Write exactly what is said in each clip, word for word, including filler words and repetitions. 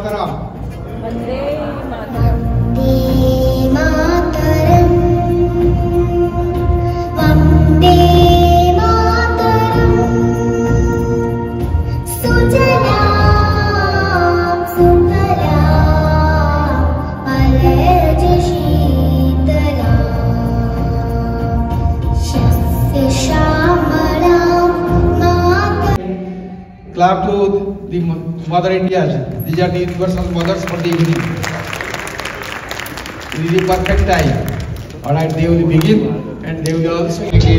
मातरम। वंदे मातरम। वंदे मातरम। सुजलां सुफलां मलयज शीतलां शस्य श्यामलां मातरम्। Clap to the Mother India. These are the universal mothers for the evening. This is the perfect time. Alright, they will begin and they will also begin.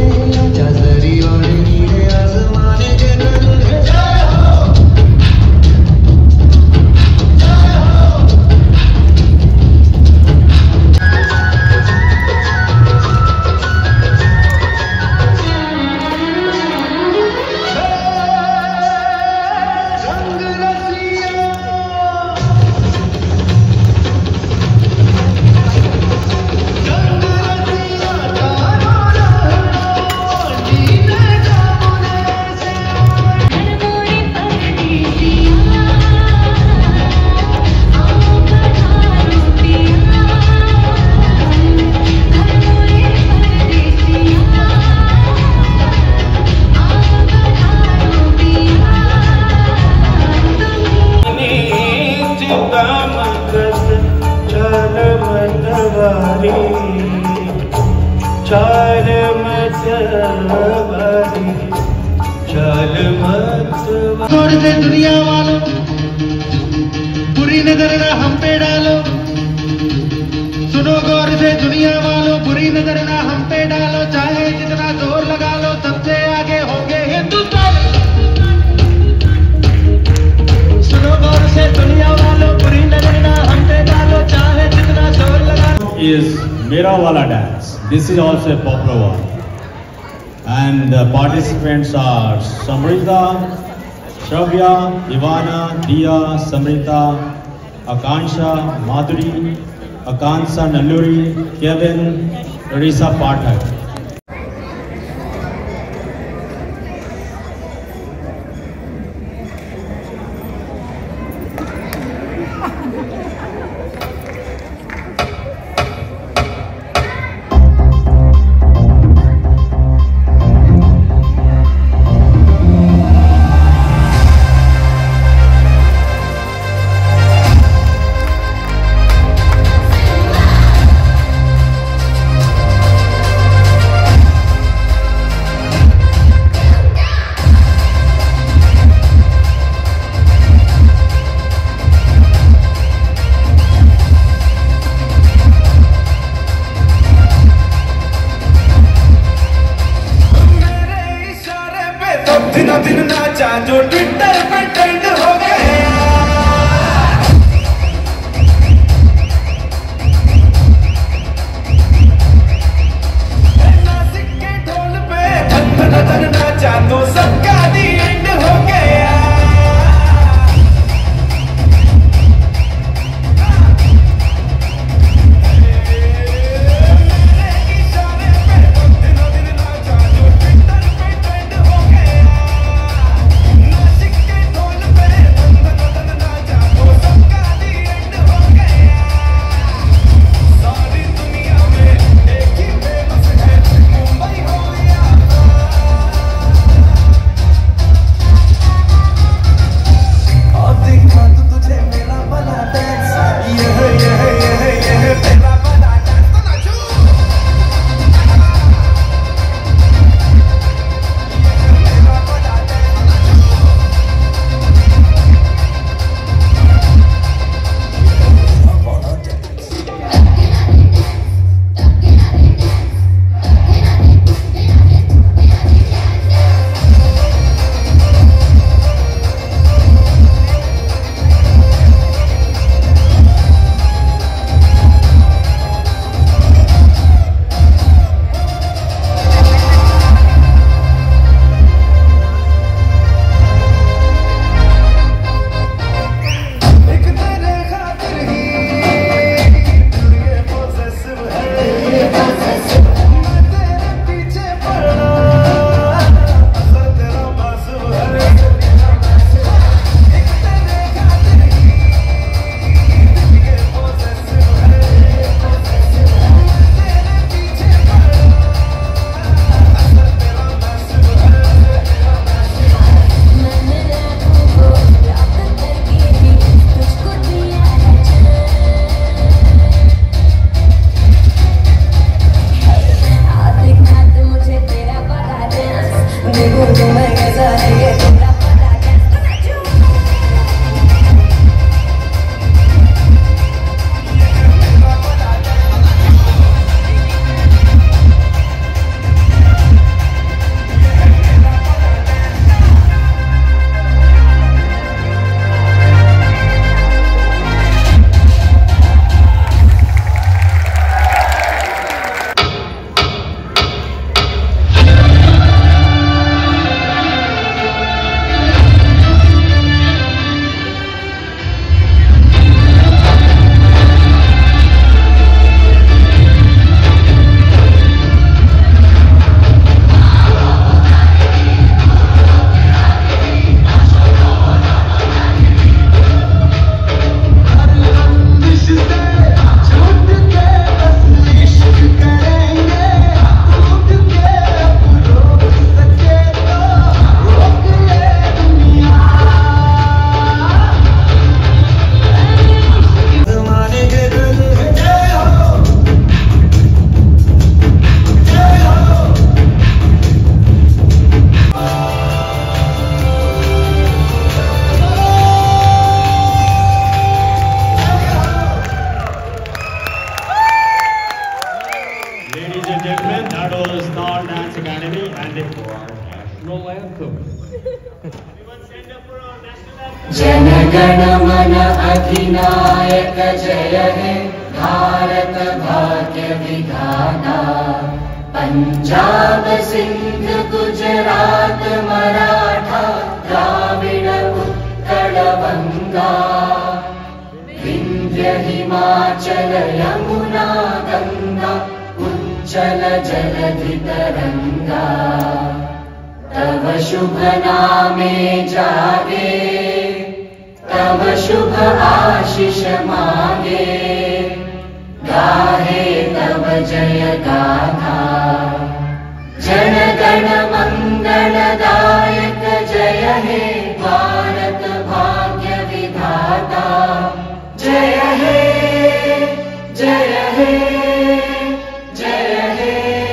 चाल मतवारी चाल मतवारी गौर से दुनिया वालों बुरी नजर ना हम पे डालो। सुनो गौर से दुनिया वालों बुरी नजर ना हम पे डालो। चाहे जितना जोर लगा लो सबसे आगे होंगे हिंदुस्तान। सुनो गौर से दुनिया वालों बुरी नजर ना हम पे डालो। चाहे जितना जोर लगा लो। Is Mera Wala dance. This is also a popular one. And the participants are Samrita, Shravya, Ivana, Diya, Samrita, Akansha, Madhuri, Akansa Nalluri, Kevin, Risa Pathak. गण मन अधिनायक जय हे भारत भाग्य विधाता। पंजाब सिंध गुजरात मराठा द्राविड़ उत्कल बंगा। विंध्य हिमाचल यमुना गंगा उच्चल जलधि तरंगा। तव शुभ नामे जागे तव शुभ आशीष मांगे। गाहे तव जय गाथा जन गण मंगलदायक जय हे भारत भाग्य विधाता। जय हे जय हे जय हे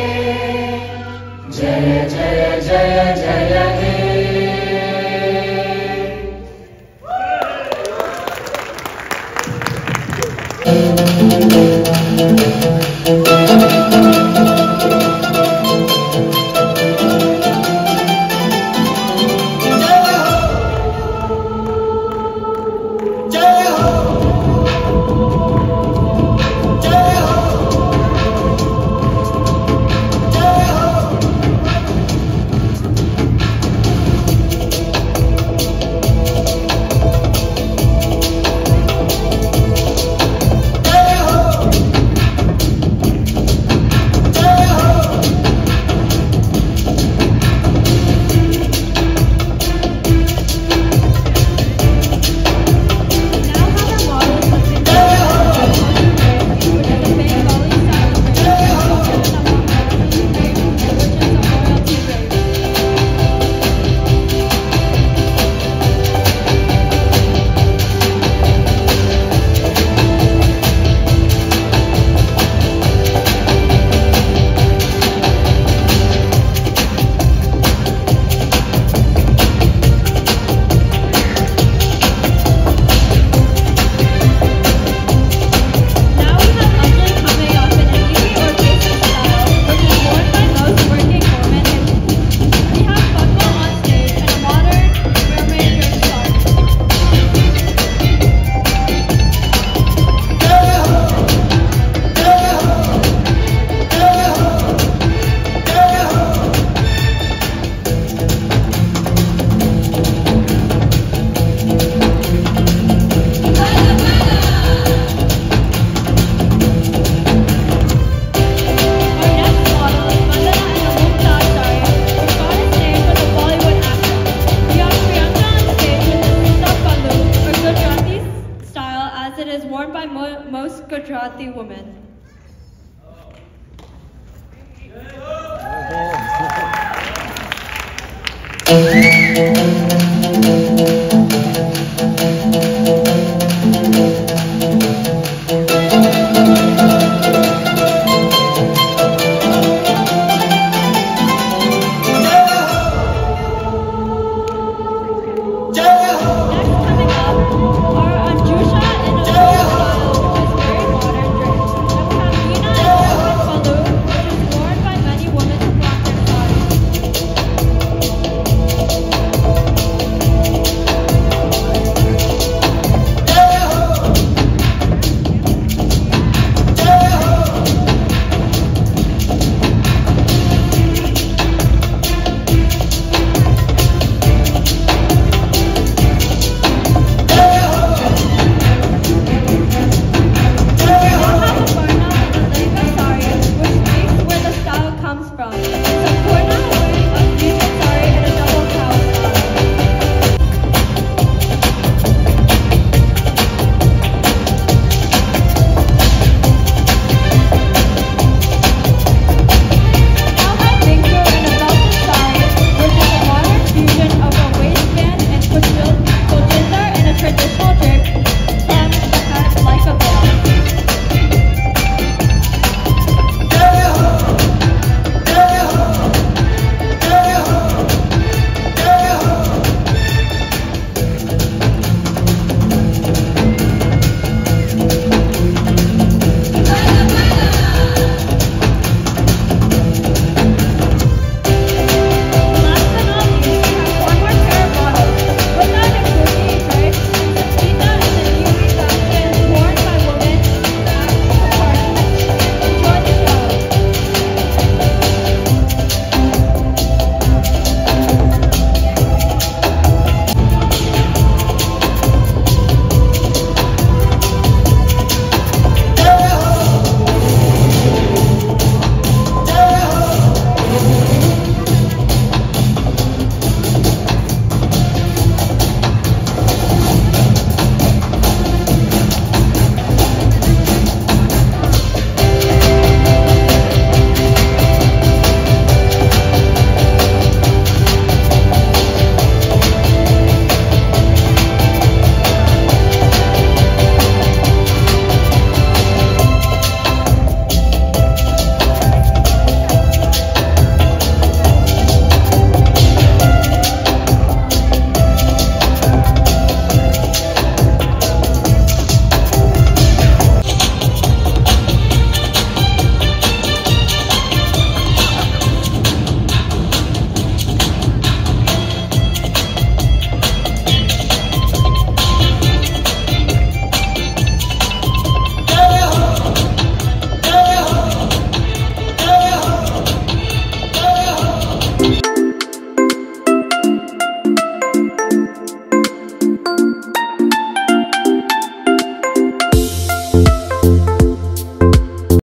जय जय जय जय हे। Most Gujarati women. Oh.